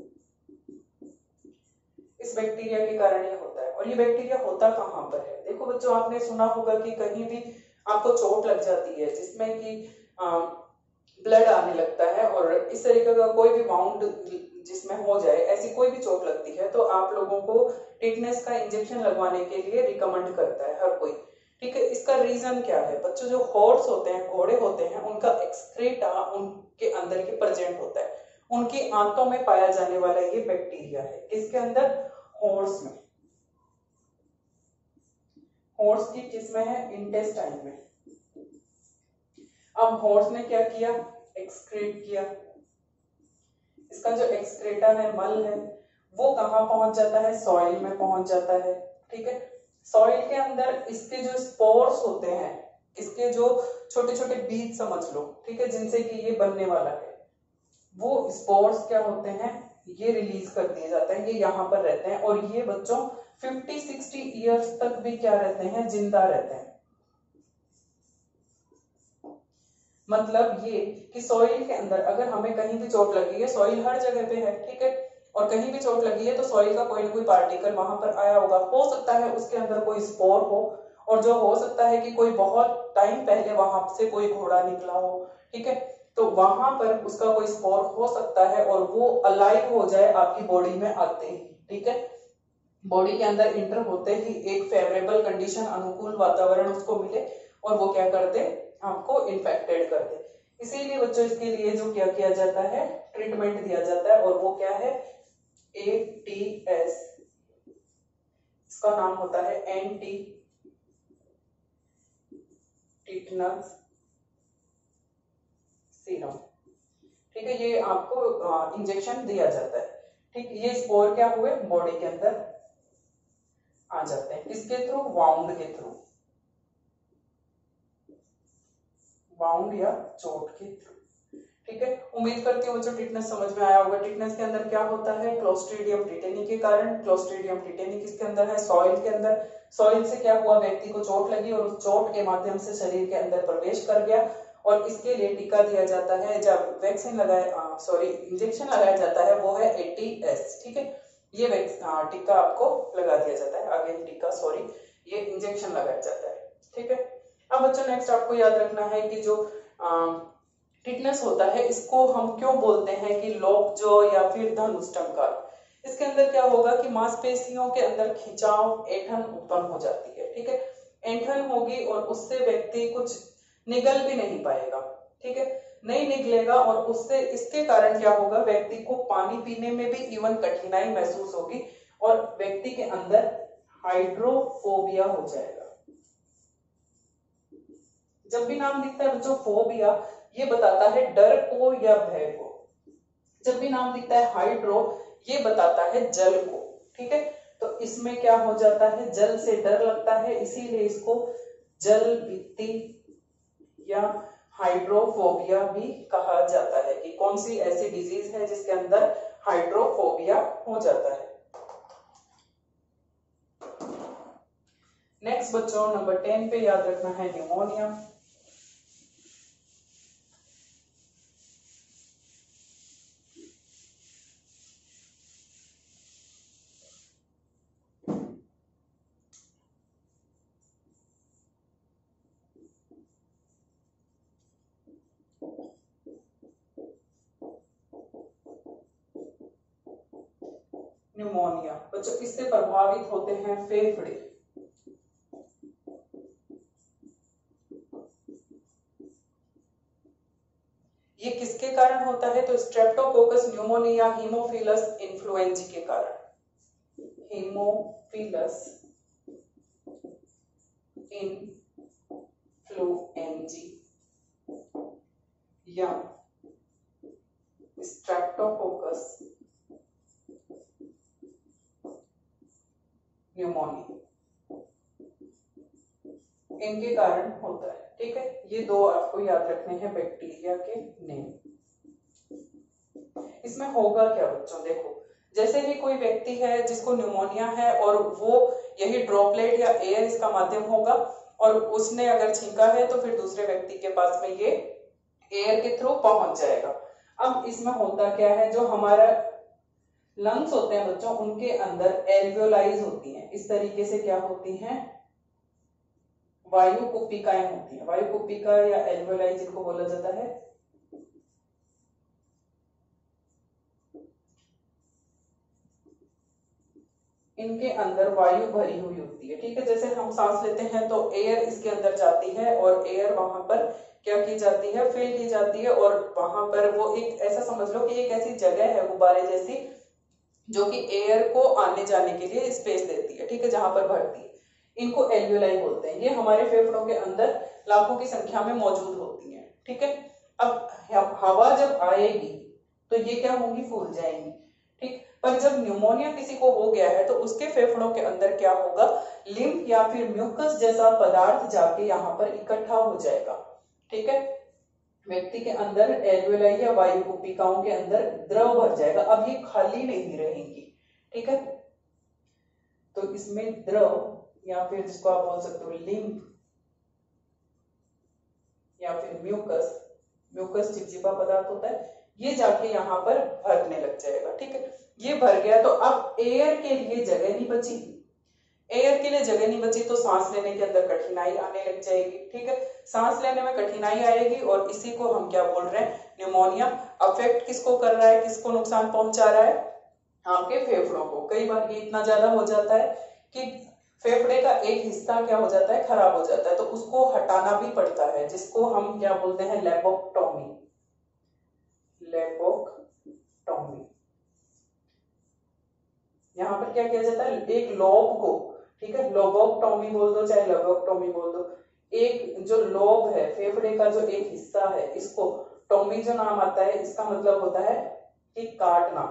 इस बैक्टीरिया के कारण ये होता है। और ये बैक्टीरिया होता कहाँ पर है, देखो बच्चों आपने सुना होगा कि कहीं भी आपको चोट लग जाती है जिसमें कि ब्लड आने लगता है और इस तरीके का कोई भी वाउंड जिसमें हो जाए, ऐसी कोई भी चोट लगती है तो आप लोगों को टिटनेस का इंजेक्शन लगवाने के लिए रिकमेंड करता है हर कोई, ठीक है। इसका रीजन क्या है बच्चों, जो हॉर्स होते हैं, घोड़े होते हैं, उनका एक्सक्रीटा उनके अंदर के प्रेजेंट होता है, उनकी आंतों में पाया जाने वाला ये बैक्टीरिया है। किसके अंदर, हॉर्स में। हॉर्स की किसमें है, इंटेस्टाइन में। अब हॉर्स ने क्या किया, एक्सक्रीट किया। इसका जो एक्सक्रेटा है, मल है, वो कहाँ पहुंच जाता है, सॉइल में पहुंच जाता है, ठीक है। सॉइल के अंदर इसके जो स्पोर्स होते हैं, इसके जो छोटे छोटे बीज समझ लो, ठीक है, जिनसे कि ये बनने वाला है, वो स्पोर्स क्या होते हैं, ये रिलीज कर दिए जाते हैं, ये यहाँ पर रहते हैं और ये बच्चों 50-60 ईयर्स तक भी क्या रहते हैं, जिंदा रहते हैं। मतलब ये कि सॉइल के अंदर अगर हमें कहीं भी चोट लगी है, सॉइल हर जगह पे है, ठीक है, और कहीं भी चोट लगी है तो सॉइल का कोई ना कोई पार्टिकल वहां पर आया होगा, हो सकता है उसके अंदर कोई स्पोर हो, और जो हो सकता है कि कोई बहुत टाइम पहले वहां से कोई घोड़ा निकला हो, ठीक है, तो वहां पर उसका कोई स्पोर हो सकता है और वो अलाइव हो जाए आपकी बॉडी में आते ही, ठीक है। बॉडी के अंदर इंटर होते ही एक फेवरेबल कंडीशन, अनुकूल वातावरण उसको मिले और वो क्या कर दे, आपको इन्फेक्टेड कर दे। इसीलिए बच्चों इसके लिए जो क्या किया जाता है, ट्रीटमेंट दिया जाता है और वो क्या है, ATS। इसका नाम होता है एंटी टिटनस सीरम, ठीक है। ये आपको इंजेक्शन दिया जाता है, ठीक। ये स्पोर क्या हुए, बॉडी के अंदर आ जाते हैं, किसके थ्रू, वाउंड के थ्रू, वाउंड या चोट के थ्रू, ठीक है। उम्मीद करती हूँ बच्चों टिटनेस समझ में आया होगा। टिटनेस के अंदर क्या होता है, क्लोस्ट्रीडियम टिटेनी के कारण। क्लोस्ट्रीडियम टिटेनी किसके अंदर है, सॉइल के अंदर। सॉइल से क्या हुआ, व्यक्ति को चोट लगी और उस चोट के माध्यम से शरीर के अंदर प्रवेश कर गया और इसके लिए टीका दिया जाता है, जब वैक्सीन लगाया, सॉरी इंजेक्शन लगाया जाता है, वो है ATS, ठीक है। ये टीका आपको लगा दिया जाता है, आगे टीका सॉरी, ये इंजेक्शन लगाया जाता है, ठीक है। अब बच्चों नेक्स्ट आपको याद रखना है कि जो टिटनेस होता है इसको हम क्यों बोलते हैं कि लॉक जॉ या फिर धनुष टंकार। इसके अंदर क्या होगा कि मांसपेशियों के अंदर खिंचाव, ऐंठन उत्पन्न हो जाती है, ठीक है। ऐंठन होगी और उससे व्यक्ति कुछ निगल भी नहीं पाएगा, ठीक है, नहीं निकलेगा और उससे इसके कारण क्या होगा, व्यक्ति को पानी पीने में भी इवन कठिनाई महसूस होगी और व्यक्ति के अंदर हाइड्रोफोबिया हो जाएगा। जब भी नाम दिखता है बच्चों फोबिया, ये बताता है डर को या भय को। जब भी नाम दिखता है हाइड्रो, ये बताता है जल को, ठीक है। तो इसमें क्या हो जाता है, जल से डर लगता है, इसीलिए इसको जल भीति या हाइड्रोफोबिया भी कहा जाता है कि कौन सी ऐसी डिजीज है जिसके अंदर हाइड्रोफोबिया हो जाता है। नेक्स्ट बच्चों नंबर 10 पे याद रखना है न्यूमोनिया। न्यूमोनिया बच्चों इससे प्रभावित होते हैं फेफड़े। ये किसके कारण होता है? तो स्ट्रेप्टोकोकस न्यूमोनिया हीमोफिलस इन्फ्लुएंजी के कारण। हीमोफिलस इन्फ्लुएंजी या स्ट्रेप्टोकोकस न्यूमोनिया इनके कारण होता है। ठीक है, ये दो आपको याद रखने हैं बैक्टीरिया के नेम। इसमें होगा क्या बच्चों, देखो जैसे कि कोई व्यक्ति है जिसको न्यूमोनिया है और वो यही ड्रॉपलेट या एयर इसका माध्यम होगा और उसने अगर छींका है तो फिर दूसरे व्यक्ति के पास में ये एयर के थ्रू पहुंच जाएगा। अब इसमें होता क्या है, जो हमारा लंग्स होते हैं बच्चों उनके अंदर एल्वियोलाइज होती हैं, इस तरीके से क्या होती हैं, वायु कुप्पिकाएं होती हैं। वायु कुप्पिका या एल्वियोलाई जिनको बोला जाता है, इनके अंदर वायु भरी हुई होती है। ठीक है, जैसे हम सांस लेते हैं तो एयर इसके अंदर जाती है और एयर वहां पर क्या की जाती है, फिल की जाती है और वहां पर वो एक ऐसा समझ लो कि एक ऐसी जगह है गुब्बारे जैसी जो कि एयर को आने जाने के लिए स्पेस देती है। ठीक है, जहां पर भरती है, इनको एल्वियोलाई बोलते हैं। ये हमारे फेफड़ों के अंदर लाखों की संख्या में मौजूद होती है। ठीक है, अब हवा जब आएगी तो ये क्या होंगी, फूल जाएंगी। ठीक, पर जब न्यूमोनिया किसी को हो गया है तो उसके फेफड़ों के अंदर क्या होगा, लिम्फ या फिर म्यूकस जैसा पदार्थ जाके यहाँ पर इकट्ठा हो जाएगा। ठीक है, व्यक्ति के अंदर एल्वियोलाई या वायु कुप्पिकाओं के अंदर द्रव भर जाएगा। अब ये खाली नहीं रहेंगी। ठीक है, तो इसमें द्रव या फिर जिसको आप बोल सकते हो लिम्फ या फिर म्यूकस, म्यूकस चिपचिपा पदार्थ होता है, ये जाके यहाँ पर भरने लग जाएगा। ठीक है, ये भर गया तो अब एयर के लिए जगह नहीं बची। एयर के लिए जगह नहीं बची तो सांस लेने के अंदर कठिनाई आने लग जाएगी। ठीक है, सांस लेने में कठिनाई आएगी और इसी को हम क्या बोल रहे हैं, न्यूमोनिया। अफेक्ट किसको कर रहा है, किसको नुकसान पहुंचा रहा है, आपके फेफड़ों को। कई बार ये इतना ज्यादा हो जाता है कि फेफड़े का एक हिस्सा क्या हो जाता है, खराब हो जाता है, तो उसको हटाना भी पड़ता है, जिसको हम क्या बोलते हैं, लेबोक्टोमी। लेबोक्टोमी, यहाँ पर क्या किया जाता है, एक लोब को, ठीक है, लोबोक्टोमी बोल दो चाहे लेबोक्टोमी बोल दो, एक जो लोब है फेफड़े का जो एक हिस्सा है, इसको टोमी जो नाम आता है इसका मतलब होता है कि काटना।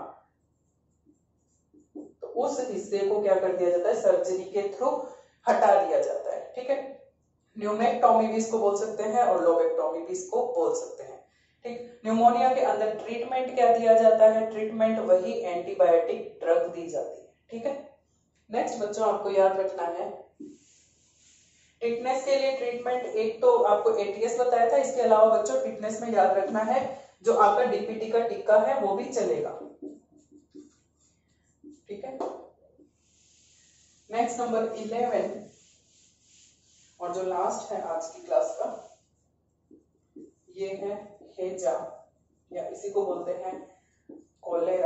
तो उस हिस्से को क्या कर दिया जाता है, सर्जरी के थ्रू हटा दिया जाता है। ठीक है, न्यूमेक्टोमी भी इसको बोल सकते हैं और लोबेक्टोमी भी इसको बोल सकते हैं। ठीक, न्यूमोनिया के अंदर ट्रीटमेंट क्या दिया जाता है, ट्रीटमेंट वही एंटीबायोटिक ड्रग दी जाती है। ठीक है, नेक्स्ट बच्चों आपको याद रखना है टिटनेस के लिए ट्रीटमेंट। एक तो आपको एटीएस बताया था, इसके अलावा बच्चों टिटनेस में याद रखना है जो आपका डीपीटी का टीका है वो भी चलेगा। ठीक है, नेक्स्ट नंबर 11 और जो लास्ट है आज की क्लास का, ये है हेजा या इसी को बोलते हैं कोलेरा।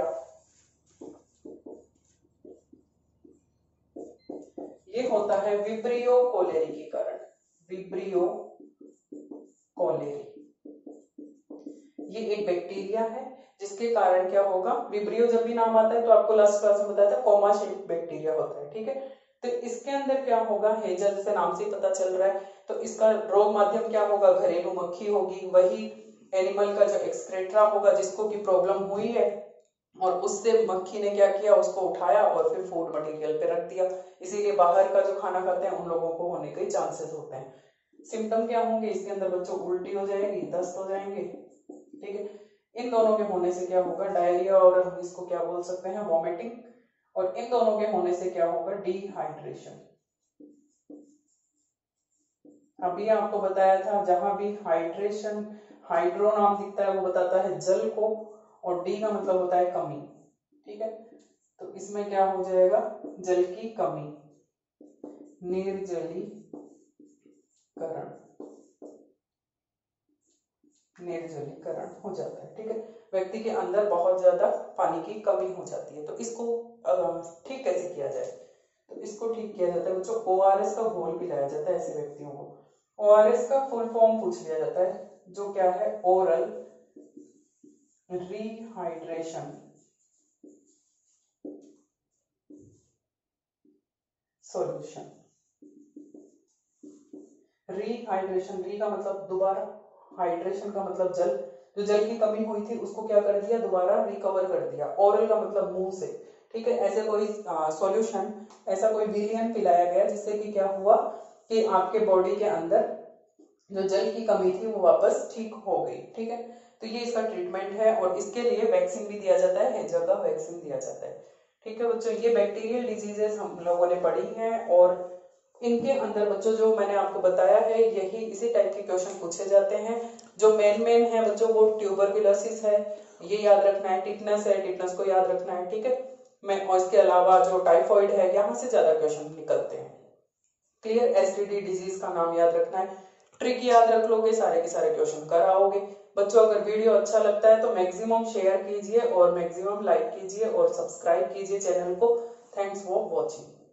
ये होता है विब्रियो कोलेरी के कारण। विब्रियो कोलेरी ये एक बैक्टीरिया है जिसके कारण क्या होगा, विब्रियो जब भी नाम आता है तो आपको लास्ट क्लास में बताया था कोमा शेप बैक्टीरिया होता है। ठीक है, तो इसके अंदर क्या होगा, हेजा जैसे नाम से ही पता चल रहा है, तो इसका रोग माध्यम क्या होगा, घरेलू मक्खी होगी, वही एनिमल का जो एक्सक्रेट्रा होगा जिसको की प्रॉब्लम हुई है और उससे मक्खी ने क्या किया, उसको उठाया और फिर फूड मटेरियल पे रख दिया। इसीलिए बाहर का जो खाना खाते हैं उन लोगों को होने के चांसेस होते हैं। सिम्टम क्या होंगे इसके अंदर बच्चों, उल्टी हो जाएगी, दस्त हो जाएंगे। ठीक है, इन दोनों के होने से क्या होगा, डायरिया और हम इसको क्या बोल सकते हैं, वॉमिटिंग, और इन दोनों के होने से क्या होगा, डिहाइड्रेशन। अभी आपको बताया था जहां भी हाइड्रेशन, हाइड्रो नाम दिखता है वो बताता है जल को, और डी का मतलब होता है कमी। ठीक है, तो इसमें क्या हो जाएगा, जल की कमी, निर्जलीकरण। निर्जलीकरण हो जाता है। ठीक है, व्यक्ति के अंदर बहुत ज्यादा पानी की कमी हो जाती है। तो इसको ठीक कैसे किया जाए? तो इसको ठीक किया जाता है बच्चों, ORS का घोल पिलाया जाता है ऐसे व्यक्तियों को। ORS का फुल फॉर्म पूछ लिया जाता है, जो क्या है? Oral rehydration solution. रिहाइड्रेशन, री का मतलब दोबारा, हाइड्रेशन का मतलब जल, जो जल की कमी हुई थी उसको क्या कर दिया? दोबारा रिकवर कर दिया। ओरल का मतलब मुंह से। ठीक है, ऐसे कोई सॉल्यूशन, ऐसा कोई विलियन पिलाया गया जिससे कि क्या हुआ कि आपके बॉडी के अंदर जो जल की कमी थी वो वापस ठीक हो गई। ठीक है, तो ये इसका ट्रीटमेंट है और इसके लिए वैक्सीन भी दिया जाता है, हेजर का वैक्सीन दिया जाता है। ठीक है बच्चों, ये बैक्टीरियल डिजीजेस हम लोगों ने पढ़ी हैं और इनके अंदर बच्चों जो मैंने आपको बताया है यही इसी टाइप के क्वेश्चन पूछे जाते हैं। जो मेन है बच्चों वो ट्यूबरकुलोसिस है, ये याद रखना है। टिटनस है, टिटनस को याद रखना है। ठीक है, मैं और इसके अलावा जो टाइफॉइड है, यहाँ से ज्यादा क्वेश्चन निकलते हैं। क्लियर? एसटीडी डिजीज का नाम याद रखना है, ट्रिक याद रख लोगे, सारे के सारे क्वेश्चन कराओगे। बच्चों अगर वीडियो अच्छा लगता है तो मैक्सिमम शेयर कीजिए और मैक्सिमम लाइक कीजिए और सब्सक्राइब कीजिए चैनल को। Thanks for watching.